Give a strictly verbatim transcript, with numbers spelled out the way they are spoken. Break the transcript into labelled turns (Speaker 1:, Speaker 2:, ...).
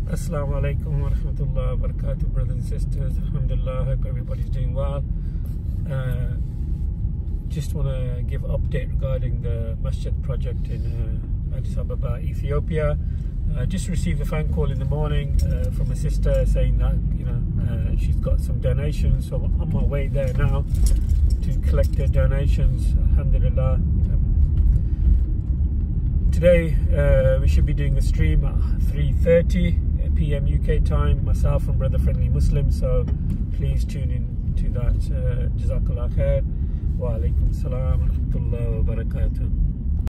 Speaker 1: Assalamu alaikum wa rahmatullahi wa barakatuh, brothers and sisters. Alhamdulillah, hope everybody's doing well. Uh, just want to give an update regarding the Masjid project in uh, Addis Ababa, Ethiopia. I uh, just received a phone call in the morning uh, from a sister saying that you know uh, she's got some donations, so I'm on my way there now to collect their donations. Alhamdulillah. Um, today uh, we should be doing a stream at three thirty p m U K time, myself and Brother Friendly Muslim, so please tune in to that. uh, Jazakallah khair wa alaikum salam wa rahmatullahi wa barakatuh.